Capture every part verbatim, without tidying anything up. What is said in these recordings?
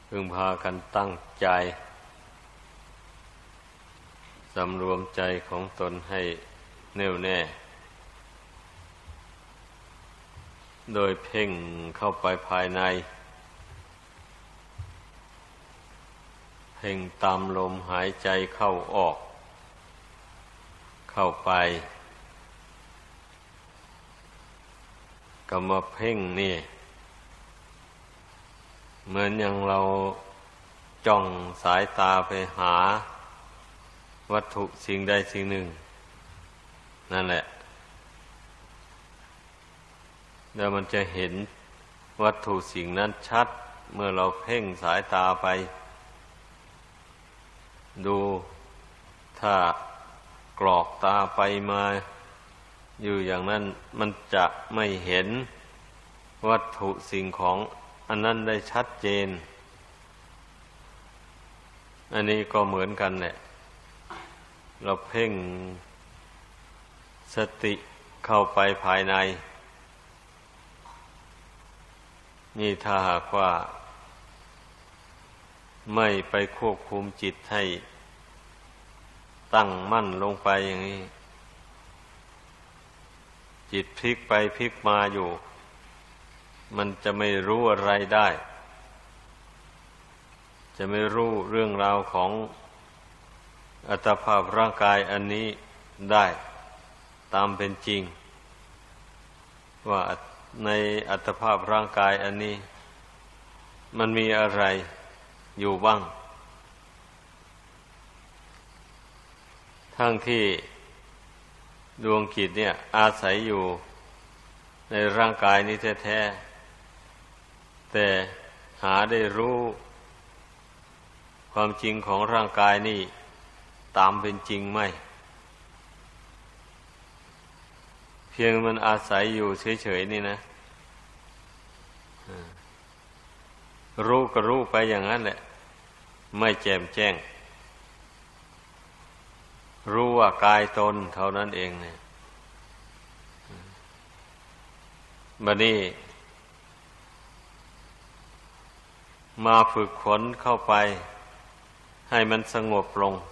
พึงพากันตั้งใจสำรวมใจของตนให้แน่วแน่โดยเพ่งเข้าไปภายในเพ่งตามลมหายใจเข้าออกเข้าไปก็มาเพ่งนี่เหมือนอย่างเราจ้องสายตาไปหาวัตถุสิ่งใดสิ่งหนึ่งนั่นแหละแล้วมันจะเห็นวัตถุสิ่งนั้นชัดเมื่อเราเพ่งสายตาไปดูถ้ากรอกตาไปมาอยู่อย่างนั้นมันจะไม่เห็นวัตถุสิ่งของอันนั้นได้ชัดเจนอันนี้ก็เหมือนกันแหละเราเพ่งสติเข้าไปภายในนี่ถ้าหากว่าไม่ไปควบคุมจิตให้ตั้งมั่นลงไปอย่างนี้จิตพลิกไปพลิกมาอยู่มันจะไม่รู้อะไรได้จะไม่รู้เรื่องราวของอัตภาพร่างกายอันนี้ได้ตามเป็นจริงว่าในอัตภาพร่างกายอันนี้มันมีอะไรอยู่บ้างทั้งที่ดวงจิตเนี่ยอาศัยอยู่ในร่างกายนี้แท้ๆแต่หาได้รู้ความจริงของร่างกายนี่ตามเป็นจริงไหมเพียงมันอาศัยอยู่เฉยๆนี่นะรู้ก็รู้ไปอย่างนั้นแหละไม่แจ่มแจ้งรู้ว่ากายตนเท่านั้นเองเนี่ยบัดนี้มาฝึกฝนเข้าไปให้มันสงบลง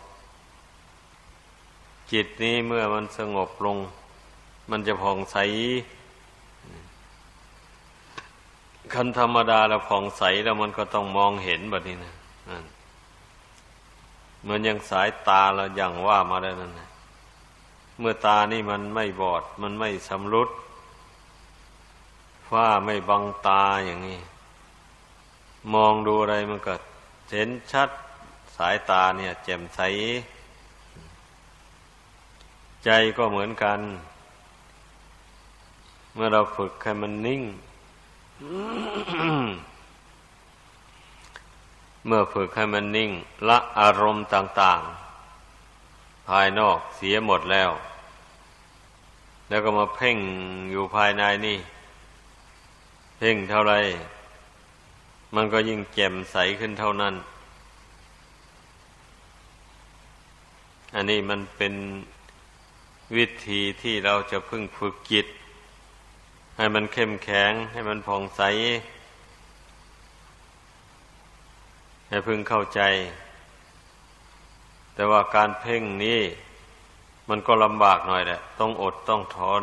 จิตนี้เมื่อมันสงบลงมันจะผ่องใสคันธรรมดาแล้วผ่องใสแล้วมันก็ต้องมองเห็นแบบนี้นะเหมือนอย่างสายตาเราอย่างว่ามาแล้วนั่นนะเมื่อตานี่มันไม่บอดมันไม่สำรุดฝ้าไม่บังตาอย่างนี้มองดูอะไรมันก็เห็นชัดสายตาเนี่ยแจ่มใสใจก็เหมือนกันเมื่อเราฝึกให้มันนิ่ง เมื่อฝึกให้มันนิ่งละอารมณ์ต่างๆภายนอกเสียหมดแล้วแล้วก็มาเพ่งอยู่ภายในนี่เพ่งเท่าไรมันก็ยิ่งแจ่มใสขึ้นเท่านั้นอันนี้มันเป็นวิธีที่เราจะพึ่งฝึกจิตให้มันเข้มแข็งให้มันผ่องใสให้พึงเข้าใจแต่ว่าการเพ่งนี้มันก็ลำบากหน่อยแหละต้องอดต้องทน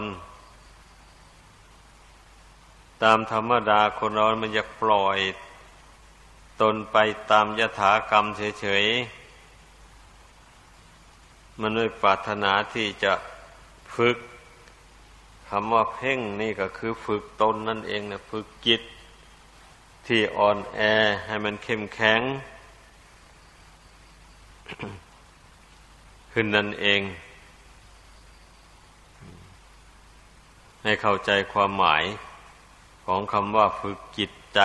ตามธรรมดาคนเรามันอยากปล่อยตนไปตามยถากรรมเฉยๆมันไม่ปรารถนาที่จะฝึกคำว่าเพ่งนี่ก็คือฝึกตนนั่นเองนะฝึกจิตที่อ่อนแอให้มันเข้มแข็ง ขึ้นนั่นเองให้เข้าใจความหมายของคำว่าฝึกจิตใจ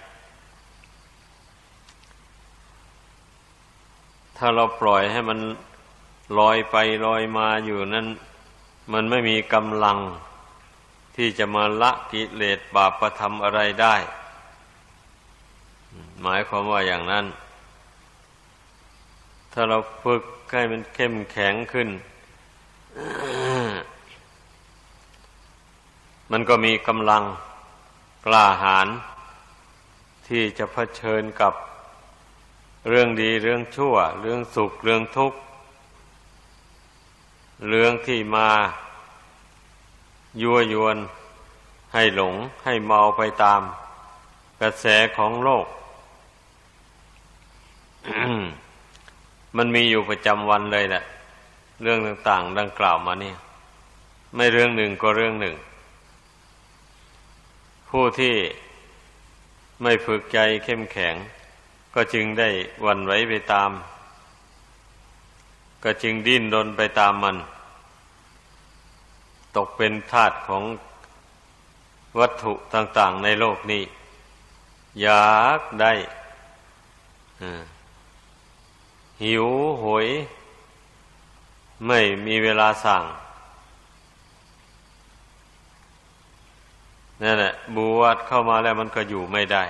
ถ้าเราปล่อยให้มันลอยไปลอยมาอยู่นั้นมันไม่มีกำลังที่จะมาละกิเลสบาปธรรมอะไรได้หมายความว่าอย่างนั้นถ้าเราฝึกให้มันเข้มแข็งขึ้น มันก็มีกำลังกล้าหาญที่จะเผชิญกับเรื่องดีเรื่องชั่วเรื่องสุขเรื่องทุกข์เรื่องที่มายั่วยวนให้หลงให้เมาไปตามกระแสของโลก มันมีอยู่ประจำวันเลยแหละเรื่องต่างๆดังกล่าวมาเนี่ยไม่เรื่องหนึ่งก็เรื่องหนึ่งผู้ที่ไม่ฝึกใจเข้มแข็งก็จึงได้หวั่นไหวไปตามก็จึงดิ้นรนไปตามมันตกเป็นทาสของวัตถุต่างๆในโลกนี้อยากได้หิวโหยไม่มีเวลาสั่งนั่นแหละบวชเข้ามาแล้วมันก็อยู่ไม่ได้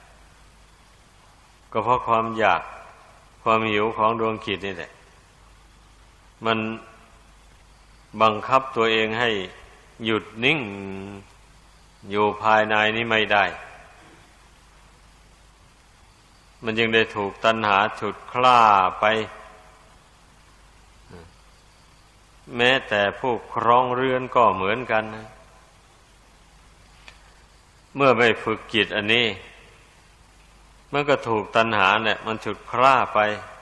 ก็เพราะความอยากความหิวของดวงจิตนี่แหละมันบังคับตัวเองให้หยุดนิ่งอยู่ภายในนี้ไม่ได้มันจึงได้ถูกตัณหาฉุดคล้าไปแม้แต่ผู้ครองเรือนก็เหมือนกันนะเมื่อไม่ฝึกจิตอันนี้มันก็ถูกตัณหาเนี่ยมันฉุดคล้าไป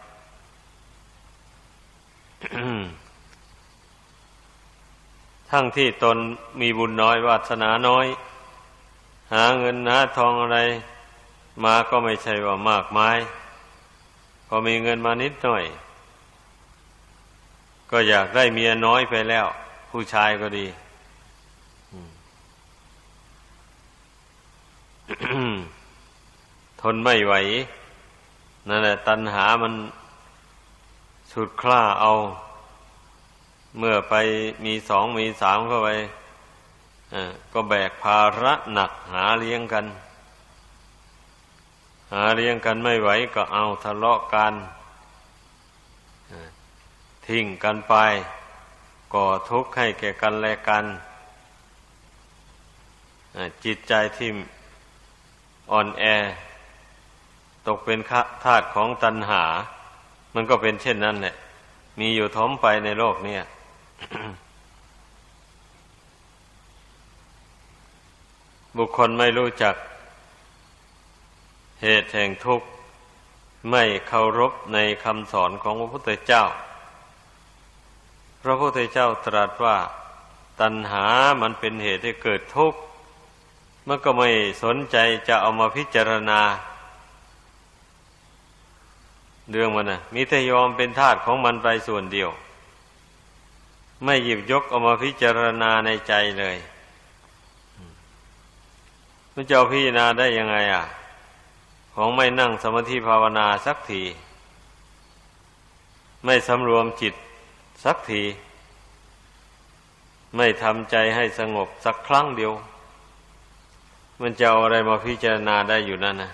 ทั้งที่ตนมีบุญน้อยวาสนาน้อยหาเงินหาทองอะไรมาก็ไม่ใช่ว่ามากมายพอมีเงินมานิดหน่อยก็อยากได้เมียน้อยไปแล้วผู้ชายก็ดี ทนไม่ไหวนั่นแหละตัณหามันฉุดคล้าเอาเมื่อไปมีสองมีสามเข้าไปก็แบกภาระหนักหาเลี้ยงกันหาเลี้ยงกันไม่ไหวก็เอาทะเลาะกันทิ้งกันไปก่อทุกข์ให้แก่กันและกันจิตใจที่อ่อนแอตกเป็นทาสของตัณหามันก็เป็นเช่นนั้นแหละมีอยู่ถมไปในโลกนี้ บุคคลไม่รู้จักเหตุแห่งทุกข์ไม่เคารพในคำสอนของพระพุทธเจ้าพระพุทธเจ้าตรัสว่าตัณหามันเป็นเหตุให้เกิดทุกข์มันก็ไม่สนใจจะเอามาพิจารณาเรื่องมันนะมีแต่ยอมเป็นทาสของมันไปส่วนเดียวไม่หยิบยกเอามาพิจารณาในใจเลยมันจะเอาพิจารณาได้ยังไงอ่ะของไม่นั่งสมาธิภาวนาสักทีไม่สำรวมจิตสักทีไม่ทำใจให้สงบสักครั้งเดียวมันจะเอาอะไรมาพิจารณาได้อยู่นั่นนะ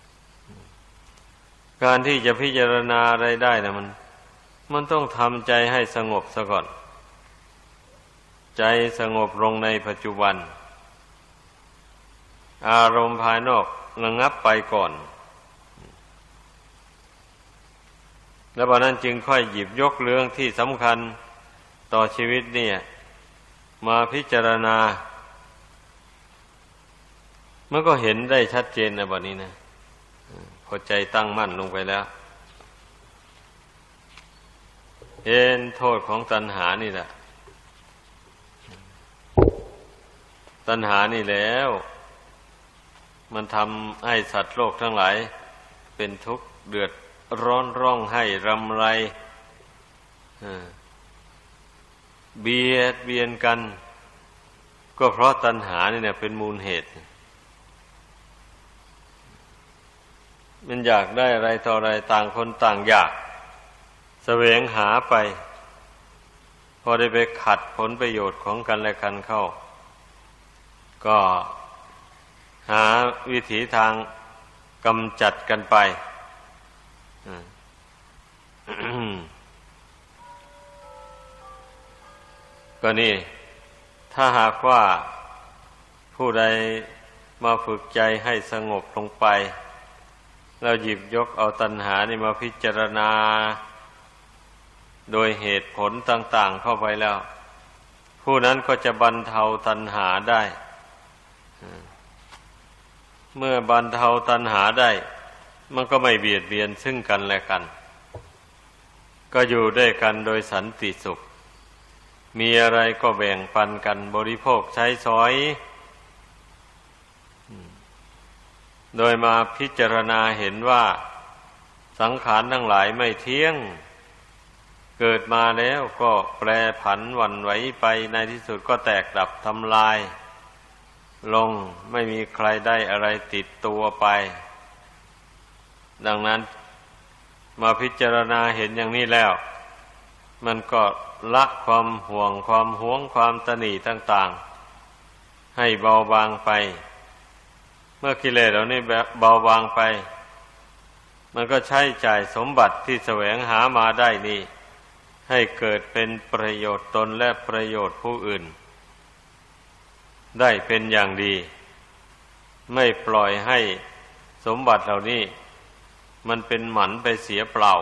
การที่จะพิจารณาอะไรได้นะมันมันต้องทำใจให้สงบซะก่อนใจสงบลงในปัจจุบันอารมณ์ภายนอกระงับไปก่อนแล้วบัดนั้นจึงค่อยหยิบยกเรื่องที่สำคัญต่อชีวิตเนี่ยมาพิจารณามันก็เห็นได้ชัดเจนนะบัดนี้นะพอใจตั้งมั่นลงไปแล้วเห็นโทษของตัณหานี่แหละตัณหานี่แล้วมันทำให้สัตว์โลกทั้งหลายเป็นทุกข์เดือดร้อนร้องไห้รำไรเบียดเบียนกันก็เพราะตัณหานี่เนี่ยเป็นมูลเหตุมันอยากได้อะไรต่ออะไรต่างคนต่างอยากแสวงหาไปพอได้ไปขัดผลประโยชน์ของกันและกันเข้าก็หาวิถีทางกำจัดกันไปก็นี่ถ้าหากว่าผู้ใดมาฝึกใจให้สงบลงไปเราหยิบยกเอาตัณหานี่มาพิจารณาโดยเหตุผลต่างๆเข้าไปแล้วผู้นั้นก็จะบรรเทาตัณหาได้เมื่อบรรเทาตัณหาได้มันก็ไม่เบียดเบียนซึ่งกันและกันก็อยู่ด้วยกันโดยสันติสุขมีอะไรก็แบ่งปันกันบริโภคใช้สอยโดยมาพิจารณาเห็นว่าสังขารทั้งหลายไม่เที่ยงเกิดมาแล้วก็แปรผันหวั่นไหวไปในที่สุดก็แตกดับทำลายลงไม่มีใครได้อะไรติดตัวไปดังนั้นมาพิจารณาเห็นอย่างนี้แล้วมันก็ละความห่วงความหวงความตณีต่างๆให้เบาบางไปเมื่อกิเลสเหล่านี้เบาบางไปมันก็ใช้จ่ายสมบัติที่แสวงหามาได้นี่ให้เกิดเป็นประโยชน์ตนและประโยชน์ผู้อื่นได้เป็นอย่างดีไม่ปล่อยให้สมบัติเหล่านี้มันเป็นหมันไปเสียเปล่า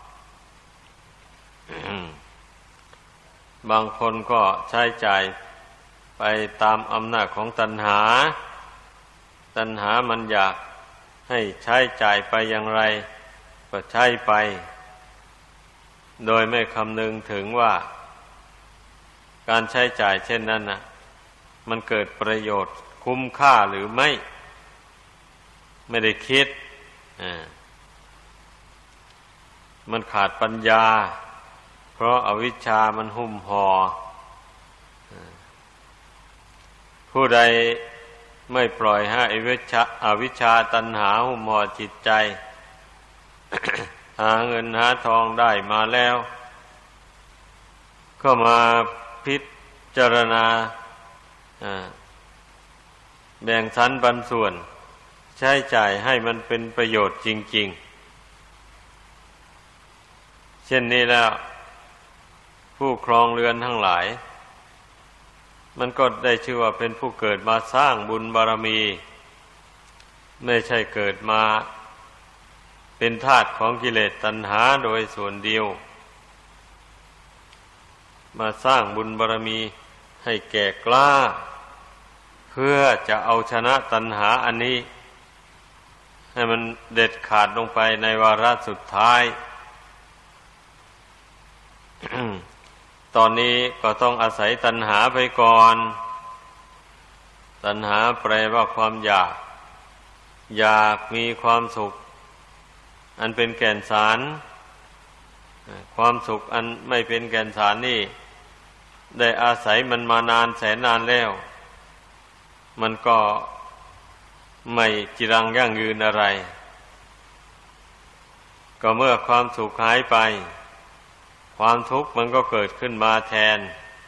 บางคนก็ใช้จ่ายไปตามอำนาจของตัณหาตัณหามันอยากให้ใช้จ่ายไปอย่างไรก็ใช้ไปโดยไม่คำนึงถึงว่าการใช้จ่ายเช่นนั้นน่ะมันเกิดประโยชน์คุ้มค่าหรือไม่ไม่ได้คิดอ่ามันขาดปัญญาเพราะอวิชชามันหุ้มห่อผู้ใดไม่ปล่อยให้อวิชชาอวิชชาตัณหาหุ้มห่อจิตใจ หาเงินหาทองได้มาแล้วก็มาพิจารณาแบ่งสรรปันส่วนใช้จ่ายให้มันเป็นประโยชน์จริงๆเช่นนี้แล้วผู้ครองเรือนทั้งหลายมันก็ได้ชื่อว่าเป็นผู้เกิดมาสร้างบุญบารมีไม่ใช่เกิดมาเป็นทาสของกิเลสตัณหาโดยส่วนเดียวมาสร้างบุญบารมีให้แก่กล้าเพื่อจะเอาชนะตัณหาอันนี้ให้มันเด็ดขาดลงไปในวาระสุดท้าย ตอนนี้ก็ต้องอาศัยตัณหาไปก่อนตัณหาแปลว่าความอยากอยากมีความสุขอันเป็นแก่นสารความสุขอันไม่เป็นแก่นสารนี่ได้อาศัยมันมานานแสนนานแล้วมันก็ไม่จีรังยั่งยืนอะไรก็เมื่อความสุขหายไปความทุกข์มันก็เกิดขึ้นมาแทน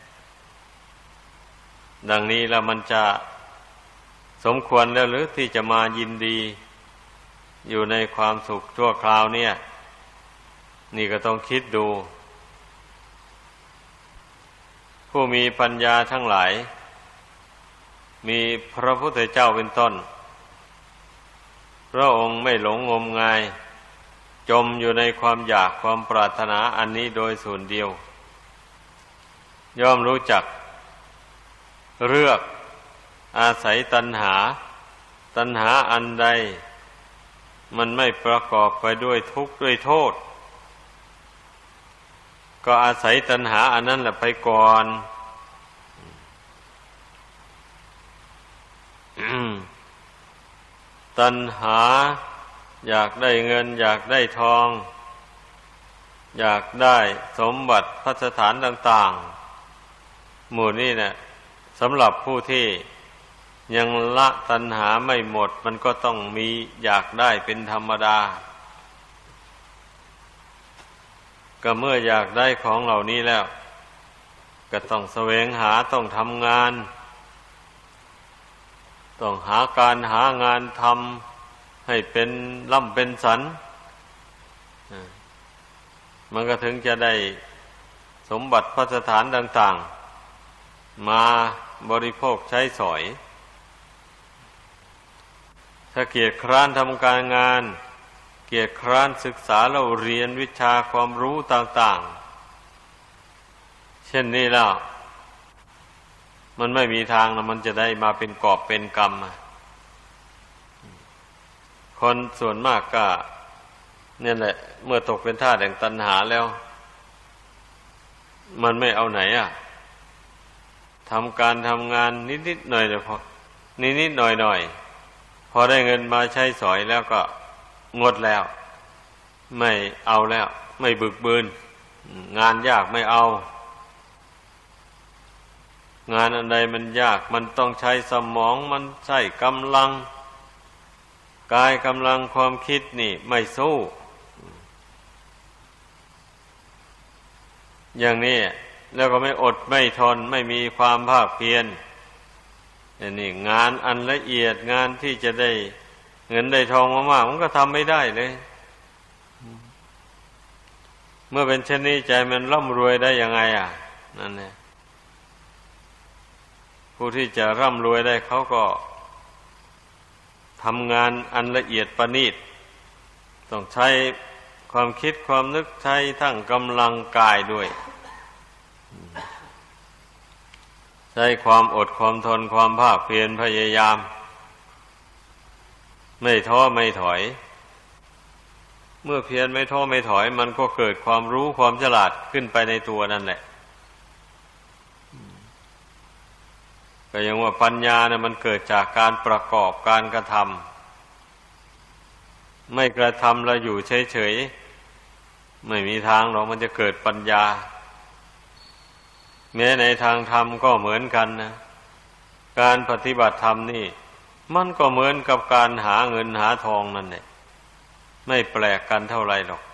ดังนี้แล้วมันจะสมควรแล้วหรือที่จะมายินดีอยู่ในความสุขชั่วคราวเนี่ยนี่ก็ต้องคิดดูผู้มีปัญญาทั้งหลายมีพระพุทธเจ้าเป็นต้นพระองค์ไม่หลงงมงายจมอยู่ในความอยากความปรารถนาอันนี้โดยส่วนเดียวย่อมรู้จักเลือกอาศัยตัณหาตัณหาอันใดมันไม่ประกอบไปด้วยทุกข์ด้วยโทษก็อาศัยตัณหาอันนั้นแหละไปก่อนตัณหาอยากได้เงินอยากได้ทองอยากได้สมบัติภัสถานต่างๆหมู่นี้เนี่ยสำหรับผู้ที่ยังละตัณหาไม่หมดมันก็ต้องมีอยากได้เป็นธรรมดาก็เมื่ออยากได้ของเหล่านี้แล้วก็ต้องแสวงหาต้องทำงานต้องหาการหางานทำให้เป็นร่ำเป็นสันมันก็ถึงจะได้สมบัติภัสถานต่างๆมาบริโภคใช้สอยถ้าเกียจคร้านทำการงานกียจคร้านศึกษาเราเรียนวิชาความรู้ต่างๆเช่นนี้แล้วมันไม่มีทางนะมันจะได้มาเป็นกอบเป็นกรรมคนส่วนมากก็เนี่ยแหละเมื่อตกเป็นทาสแห่งตัณหาแล้วมันไม่เอาไหนอ่ะทำการทำงานนิดๆหน่อยๆพอนิดๆหน่อยๆพอได้เงินมาใช้สอยแล้วก็งดแล้วไม่เอาแล้วไม่บึกบืนงานยากไม่เอางานอันใดมันยากมันต้องใช้สมองมันใช้กำลังกายกำลังความคิดนี่ไม่สู้อย่างนี้แล้วก็ไม่อดไม่ทนไม่มีความภาคเพียรนี่งานอันละเอียดงานที่จะได้เงินได้ทองมากๆมันก็ทำไม่ได้เลยเมื่อเป็นเช่นนี้ใจมันร่ำรวยได้ยังไงอ่ะนั่นแหละผู้ที่จะร่ำรวยได้เขาก็ทำงานอันละเอียดประณีตต้องใช้ความคิดความนึกใช้ทั้งกำลังกายด้วยใช้ความอดความทนความภาคเพียรพยายามไม่ท้อไม่ถอยเมื่อเพียรไม่ท้อไม่ถอยมันก็เกิดความรู้ความฉลาดขึ้นไปในตัวนั่นแหละก็ยังว่าปัญญาเนี่ยมันเกิดจากการประกอบการกระทำไม่กระทำแล้วอยู่เฉยๆไม่มีทางหรอกมันจะเกิดปัญญาแม้ในทางธรรมก็เหมือนกันนะการปฏิบัติธรรมนี่มันก็เหมือนกับการหาเงินหาทองนั่นแหละไม่แปลกกันเท่าไรหรอก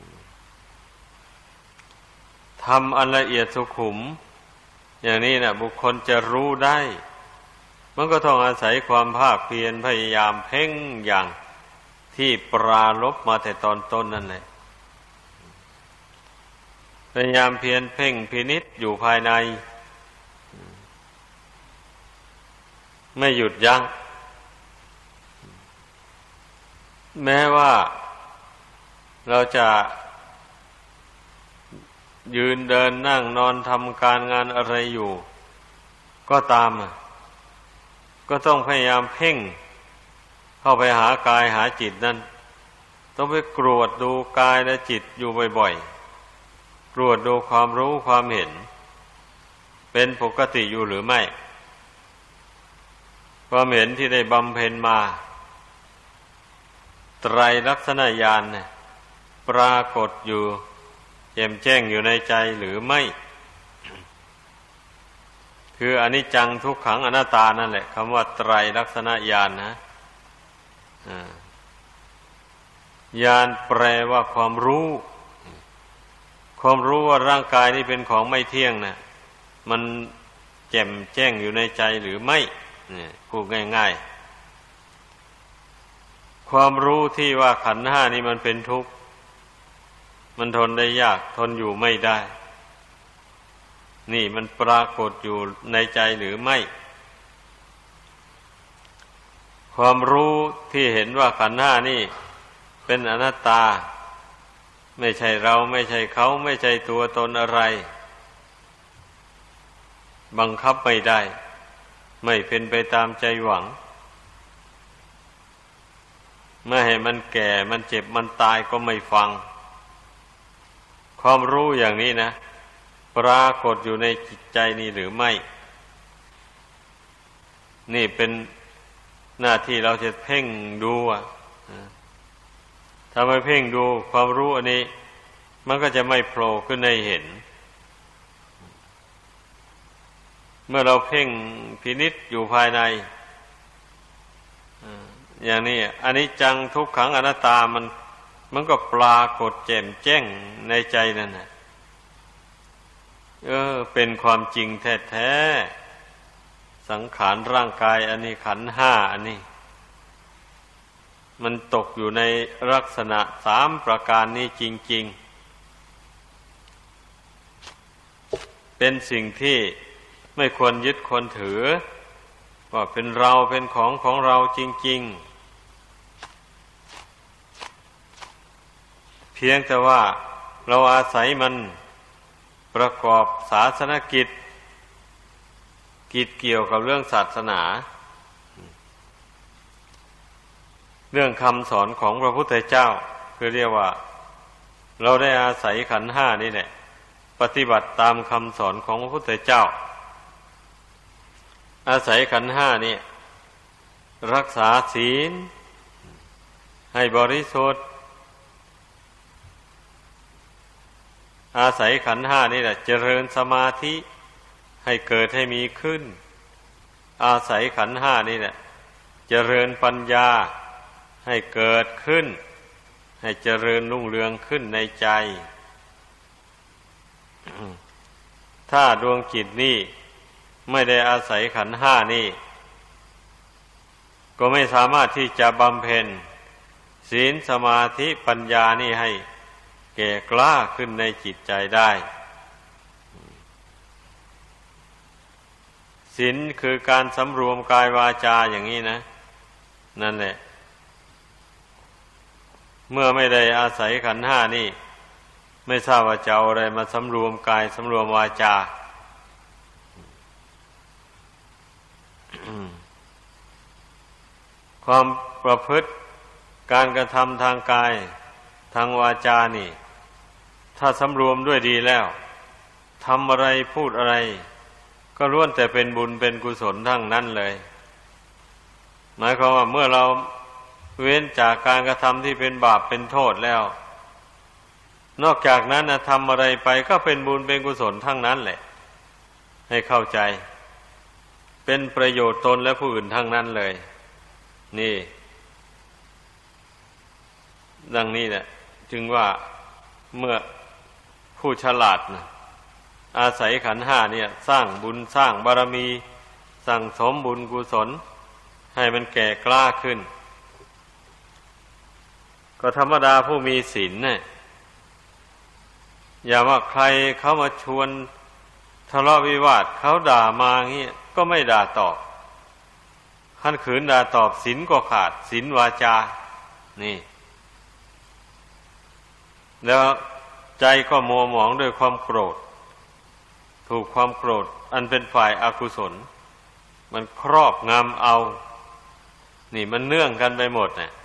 ทำอันละเอียดสุขุมอย่างนี้นะบุคคลจะรู้ได้มันก็ต้องอาศัยความภาคเพียรพยายามเพ่งอย่างที่ปรารภมาแต่ตอนต้นนั่นแหละพยายามเพียรเพ่งพินิจอยู่ภายในไม่หยุดยั้งแม้ว่าเราจะยืนเดินนั่งนอนทำการงานอะไรอยู่ก็ตามก็ต้องพยายามเพ่งเข้าไปหากายหาจิตนั่นต้องไปกรวดดูกายและจิตอยู่บ่อยๆกรวดดูความรู้ความเห็นเป็นปกติอยู่หรือไม่ความเห็นที่ได้บำเพ็ญมาไตรลักษณญาณเนี่ยปรากฏอยู่แจ่มแจ้งอยู่ในใจหรือไม่คืออนิจจังทุกขังอนัตตานั่นแหละคำว่าไตรลักษณญาณนะญาณแปลว่าความรู้ความรู้ว่าร่างกายนี้เป็นของไม่เที่ยงนะมันแจ่มแจ้งอยู่ในใจหรือไม่เนี่ยพูดง่ายๆความรู้ที่ว่าขันธ์ห้านี้มันเป็นทุกข์มันทนได้ยากทนอยู่ไม่ได้นี่มันปรากฏอยู่ในใจหรือไม่ความรู้ที่เห็นว่าขันธ์ห้านี่เป็นอนัตตาไม่ใช่เราไม่ใช่เขาไม่ใช่ตัวตนอะไรบังคับไม่ได้ไม่เป็นไปตามใจหวังไม่ให้มันแก่มันเจ็บมันตายก็ไม่ฟังความรู้อย่างนี้นะปรากฏอยู่ในจิตใจนี่หรือไม่นี่เป็นหน้าที่เราจะเพ่งดูอ่ะถ้าไม่เพ่งดูความรู้อันนี้มันก็จะไม่โผล่ขึ้นให้เห็นเมื่อเราเพ่งพินิจอยู่ภายในอย่างนี้อนิจจังทุกขังอนัตตามันมันก็ปรากฏแจ่มแจ้งในใจนั่นน่ะเออเป็นความจริงแท้ๆสังขารร่างกายอันนี้ขันธ์ห้าอันนี้มันตกอยู่ในลักษณะสามประการนี้จริงๆเป็นสิ่งที่ไม่ควรยึดควรถือว่าเป็นเราเป็นของของเราจริงเพียงแต่ว่าเราอาศัยมันประกอบศาสนกิจกิจเกี่ยวกับเรื่องศาสนาเรื่องคำสอนของพระพุทธเจ้าคือเรียกว่าเราได้อาศัยขันธ์ห้านี่แหละปฏิบัติตามคำสอนของพระพุทธเจ้าอาศัยขันธ์ห้านี่รักษาศีลให้บริสุทธิ์อาศัยขันธ์ห้านี่แหละเจริญสมาธิให้เกิดให้มีขึ้นอาศัยขันธ์ห้านี่แหละเจริญปัญญาให้เกิดขึ้นให้เจริญรุ่งเรืองขึ้นในใจถ้าดวงจิตนี่ไม่ได้อาศัยขันธ์ห้านี่ก็ไม่สามารถที่จะบำเพ็ญศีลสมาธิปัญญานี่ให้แก่กล้าขึ้นในจิตใจได้ศีลคือการสำรวมกายวาจาอย่างนี้นะนั่นแหละเมื่อไม่ได้อาศัยขันธ์ห้านี่ไม่ทราบว่าจะเอาอะไรมาสำรวมกายสำรวมวาจา ความประพฤติการกระทำทางกายทางวาจานี่ถ้าสำรวมด้วยดีแล้วทำอะไรพูดอะไรก็ล้วนแต่เป็นบุญเป็นกุศลทั้งนั้นเลยหมายความว่าเมื่อเราเว้นจากการกระทำที่เป็นบาปเป็นโทษแล้วนอกจากนั้นนะทำอะไรไปก็เป็นบุญเป็นกุศลทั้งนั้นแหละให้เข้าใจเป็นประโยชน์ตนและผู้อื่นทั้งนั้นเลยนี่ดังนี้แหละจึงว่าเมื่อผู้ฉลาดนะอาศัยขันธ์ห้าเนี่ยสร้างบุญสร้างบารมีสั่งสมบุญกุศลให้มันแก่กล้าขึ้นก็ธรรมดาผู้มีศีลเนี่ยอย่าว่าใครเขามาชวนทะเลาะวิวาทเขาด่ามาเงี้ยก็ไม่ด่าตอบขั้นขืนด่าตอบศีลก็ขาดศีลวาจานี่แล้วใจก็มัวหมองด้วยความโกรธถูกความโกรธอันเป็นฝ่ายอกุศลมันครอบงำเอานี่มันเนื่องกันไปหมดเนี่ย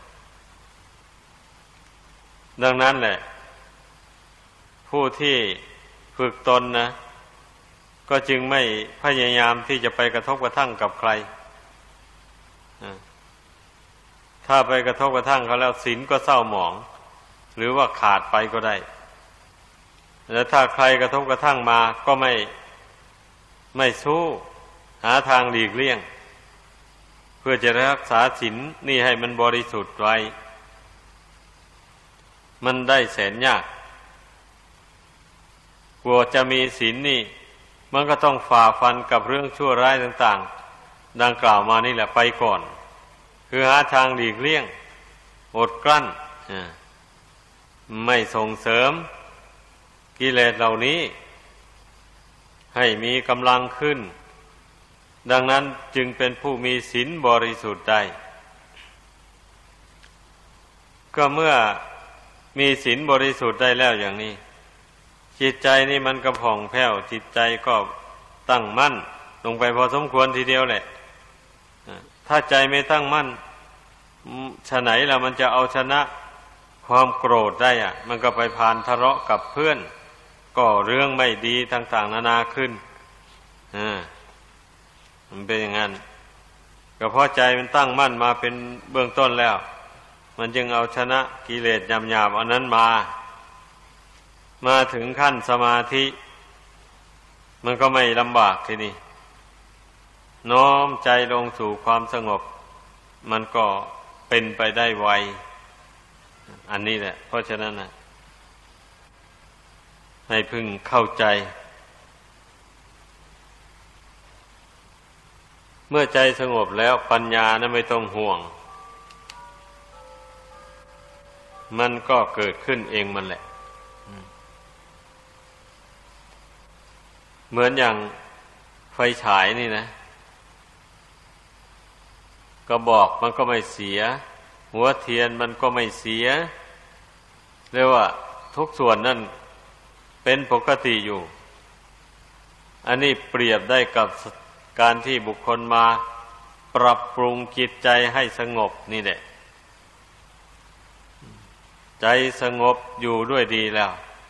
ดังนั้นแหละผู้ที่ฝึกตนนะก็จึงไม่พยายามที่จะไปกระทบกระทั่งกับใครถ้าไปกระทบกระทั่งเขาแล้วศีลก็เศร้าหมองหรือว่าขาดไปก็ได้แล้วถ้าใครกระทบกระทั่งมาก็ไม่ไม่สู้หาทางหลีกเลี่ยงเพื่อจะรักษาศีลนี่ให้มันบริสุทธิ์ไว้มันได้แสนยากกว่าจะมีศีลนี่มันก็ต้องฝ่าฟันกับเรื่องชั่วร้ายต่างๆดังกล่าวมานี่แหละไปก่อนคือหาทางหลีกเลี่ยงอดกลั้นไม่ส่งเสริมกิเลสเหล่านี้ให้มีกำลังขึ้นดังนั้นจึงเป็นผู้มีศีลบริสุทธิ์ได้ก็เมื่อมีศีลบริสุทธิ์ได้แล้วอย่างนี้จิตใจนี่มันก็ผ่องแผ้วจิตใจก็ตั้งมั่นลงไปพอสมควรทีเดียวแหละถ้าใจไม่ตั้งมั่นฉะไหนล่ะมันจะเอาชนะความโกรธได้อ่ะมันก็ไปพานทะเลาะกับเพื่อนก็เรื่องไม่ดีต่างๆนานาขึ้นอ่ามันเป็นอย่างนั้นก็เพราะใจมันตั้งมั่นมาเป็นเบื้องต้นแล้วมันจึงเอาชนะกิเลสหยาบๆอันนั้นมามาถึงขั้นสมาธิมันก็ไม่ลำบากทีนี้น้อมใจลงสู่ความสงบมันก็เป็นไปได้ไวอันนี้แหละเพราะฉะนั้นนะให้พึงเข้าใจเมื่อใจสงบแล้วปัญญานะไม่ต้องห่วงมันก็เกิดขึ้นเองมันแหละเหมือนอย่างไฟฉายนี่นะกระบอกมันก็ไม่เสียหัวเทียนมันก็ไม่เสียเรียกว่าทุกส่วนนั่นเป็นปกติอยู่อันนี้เปรียบได้กับการที่บุคคลมาปรับปรุงจิตใจให้สงบนี่แหละใจสงบอยู่ด้วยดีแล้ว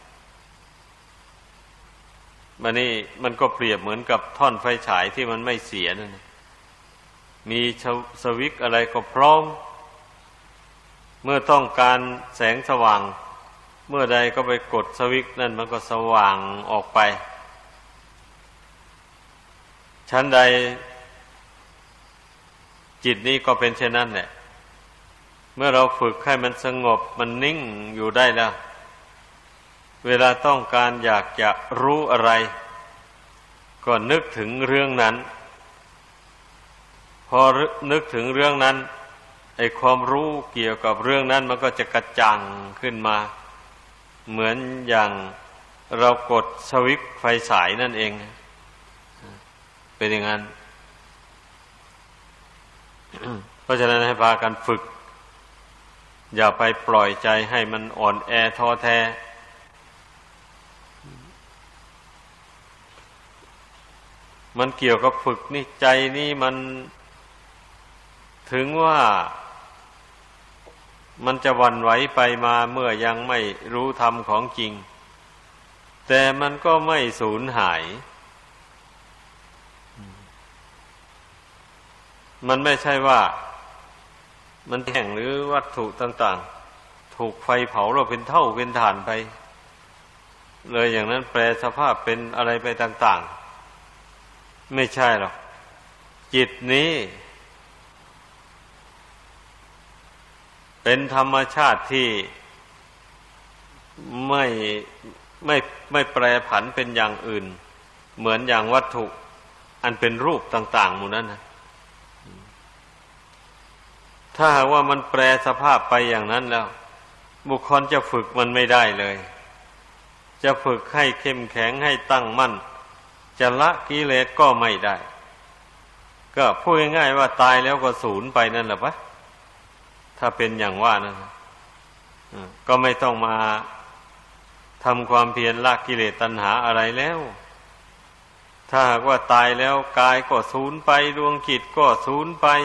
มันนี่มันก็เปรียบเหมือนกับท่อนไฟฉายที่มันไม่เสียนั่นมีสวิตช์อะไรก็พร้อมเมื่อต้องการแสงสว่างเมื่อใดก็ไปกดสวิตช์นั่นมันก็สว่างออกไปชั้นใดจิตนี้ก็เป็นเช่นนั้นแหละเมื่อเราฝึกให้มันสงบมันนิ่งอยู่ได้แล้วเวลาต้องการอยากจะรู้อะไรก็นึกถึงเรื่องนั้นพอนึกถึงเรื่องนั้นไอ้ความรู้เกี่ยวกับเรื่องนั้นมันก็จะกระจ่างขึ้นมาเหมือนอย่างเรากดสวิตช์ไฟฉายนั่นเองเป็นอย่างนั้น เพราะฉะนั้นให้พากันฝึกอย่าไปปล่อยใจให้มันอ่อนแอท้อแท้มันเกี่ยวกับฝึกนี่ใจนี่มันถึงว่ามันจะหวั่นไหวไปมาเมื่อยังไม่รู้ธรรมของจริงแต่มันก็ไม่สูญหายมันไม่ใช่ว่ามันแห้งหรือวัตถุต่างๆถูกไฟเผาเราเป็นเท่าเป็นถ่านไปเลยอย่างนั้นแปรสภาพเป็นอะไรไปต่างๆไม่ใช่หรอกจิตนี้เป็นธรรมชาติที่ไม่ไม่ไม่แปรผันเป็นอย่างอื่นเหมือนอย่างวัตถุอันเป็นรูปต่างๆหมู่นั้นนะถ้าหากว่ามันแปรสภาพไปอย่างนั้นแล้วบุคคลจะฝึกมันไม่ได้เลยจะฝึกให้เข้มแข็งให้ตั้งมั่นจะละกิเลสก็ไม่ได้ก็พูดง่ายๆว่าตายแล้วก็สูญไปนั่นแหละปะถ้าเป็นอย่างว่านะก็ไม่ต้องมาทำความเพียรละกิเลสตัณหาอะไรแล้วถ้าหากว่าตายแล้วกายก็สูญไปดวงจิตก็สูญไป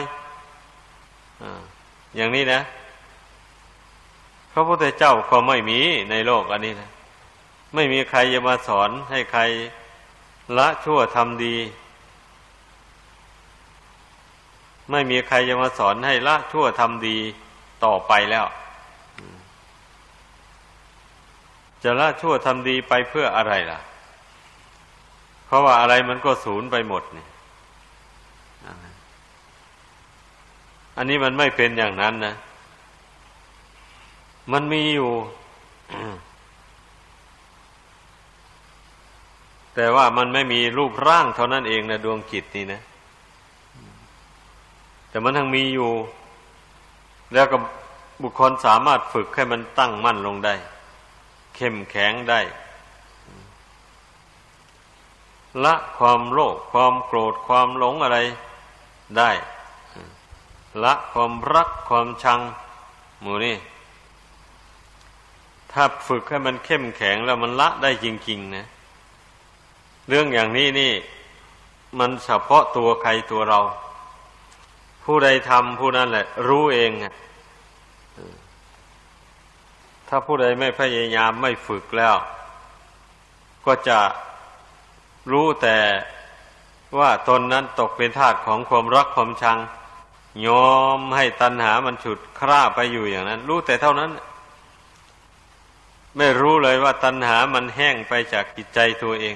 อย่างนี้นะพระพุทธเจ้าก็ไม่มีในโลกอันนี้นะไม่มีใครจะมาสอนให้ใครละชั่วทำดีไม่มีใครจะมาสอนให้ละชั่วทำดีต่อไปแล้วจะละชั่วทำดีไปเพื่ออะไรล่ะเพราะว่าอะไรมันก็สูญไปหมดนี่อันนี้มันไม่เป็นอย่างนั้นนะมันมีอยู่ แต่ว่ามันไม่มีรูปร่างเท่านั้นเองนะดวงจิตนี่นะแต่มันทั้งมีอยู่แล้วก็บุคคลสามารถฝึกให้มันตั้งมั่นลงได้เข้มแข็งได้ละความโลภความโกรธความหลงอะไรได้ละความรักความชังหมู่นี่ถ้าฝึกให้มันเข้มแข็งแล้วมันละได้จริงๆนะเรื่องอย่างนี้นี่มันเฉพาะตัวใครตัวเราผู้ใดทำผู้นั้นแหละรู้เองถ้าผู้ใดไม่พยายามไม่ฝึกแล้วก็จะรู้แต่ว่าตนนั้นตกเป็นทาสของความรักความชังยอมให้ตัณหามันฉุดคร่าไปอยู่อย่างนั้นรู้แต่เท่านั้นไม่รู้เลยว่าตัณหามันแห้งไปจากจิตใจตัวเอง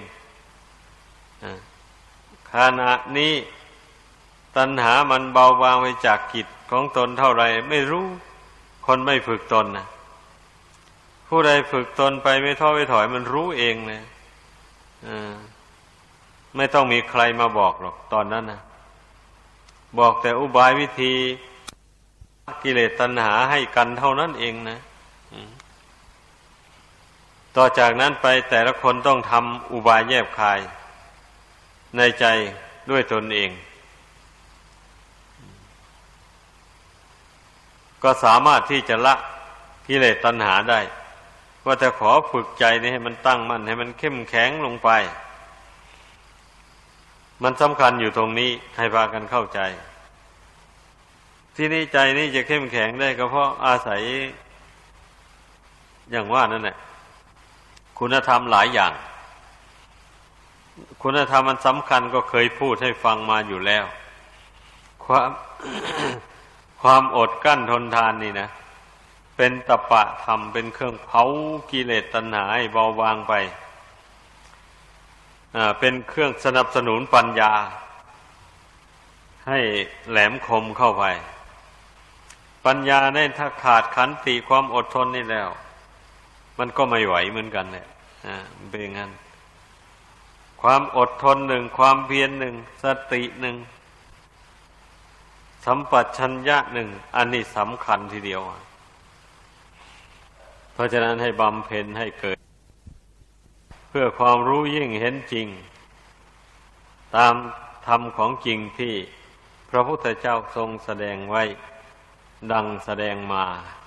ขณะนี้ตัณหามันเบาบางไปจากจิตของตนเท่าไรไม่รู้คนไม่ฝึกตนนะผู้ใดฝึกตนไปไม่ท้อไม่ถอยมันรู้เองนะไม่ต้องมีใครมาบอกหรอกตอนนั้นนะบอกแต่อุบายวิธีกิเลสตัณหาให้กันเท่านั้นเองนะต่อจากนั้นไปแต่ละคนต้องทำอุบายแยบคายในใจด้วยตนเองก็สามารถที่จะละกิเลสตัณหาได้ว่าแต่ขอฝึกใจนี่ให้มันตั้งมั่นให้มันเข้มแข็งลงไปมันสำคัญอยู่ตรงนี้ให้พากันเข้าใจที่นี่ใจนี่จะเข้มแข็งได้ก็เพราะอาศัยอย่างว่านั่นแหละคุณธรรมหลายอย่างคุณธรรมมันสำคัญก็เคยพูดให้ฟังมาอยู่แล้วความ ความอดกลั้นทนทานนี่นะเป็นตปะธรรมเป็นเครื่องเผากิเลสตัณหาให้เบาบางไปอ่าเป็นเครื่องสนับสนุนปัญญาให้แหลมคมเข้าไปปัญญาเนี่ยถ้าขาดขันติความอดทนนี่แล้วมันก็ไม่ไหวเหมือนกันเนี่ยอ่าเป็นอย่างนั้นความอดทนหนึ่งความเพียรหนึ่งสติหนึ่งสัมปชัญญะหนึ่งอันนี้สำคัญทีเดียวเพราะฉะนั้นให้บำเพ็ญให้เกิดเพื่อความรู้ยิ่งเห็นจริงตามธรรมของจริงที่พระพุทธเจ้าทรงแสดงไว้ดังแสดงมา